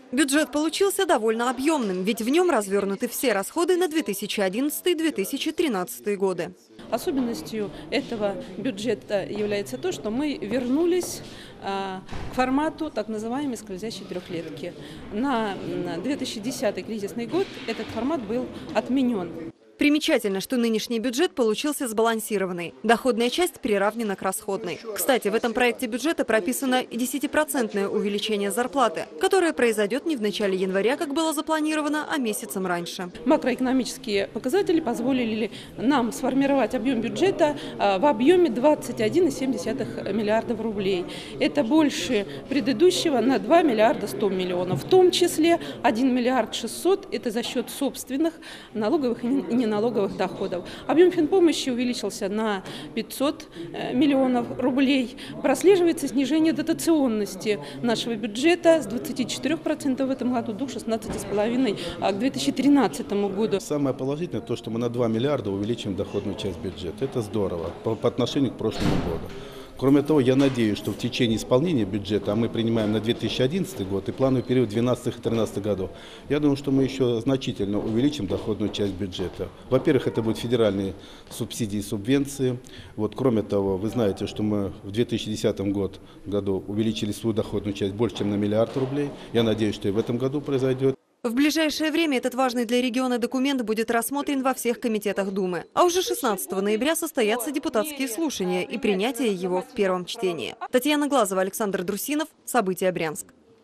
Бюджет получился довольно объемным, ведь в нем развернуты все расходы на 2011-2013 годы. Особенностью этого бюджета является то, что мы вернулись к формату так называемой скользящей трехлетки. На 2010 кризисный год этот формат был отменен. Примечательно, что нынешний бюджет получился сбалансированный. Доходная часть приравнена к расходной. Кстати, в этом проекте бюджета прописано и 10% увеличение зарплаты, которое произойдет не в начале января, как было запланировано, а месяцем раньше. Макроэкономические показатели позволили нам сформировать объем бюджета в объеме 21,7 миллиардов рублей. Это больше предыдущего на 2 миллиарда 100 миллионов. В том числе 1 миллиард 600 – это за счет собственных налоговых и неналоговых доходов. Объем финпомощи увеличился на 500 миллионов рублей. Прослеживается снижение дотационности нашего бюджета с 24% в этом году до 16,5% к 2013 году. Самое положительное то, что мы на 2 миллиарда увеличим доходную часть бюджета. Это здорово по отношению к прошлому году. Кроме того, я надеюсь, что в течение исполнения бюджета, а мы принимаем на 2011 год и плановый период 2012-2013 годов, я думаю, что мы еще значительно увеличим доходную часть бюджета. Во-первых, это будут федеральные субсидии и субвенции. Кроме того, вы знаете, что мы в 2010 году увеличили свою доходную часть больше, чем на миллиард рублей. Я надеюсь, что и в этом году произойдет. В ближайшее время этот важный для региона документ будет рассмотрен во всех комитетах Думы. А уже 16 ноября состоятся депутатские слушания и принятие его в первом чтении. Татьяна Глазова, Александр Друсинов. События Брянск.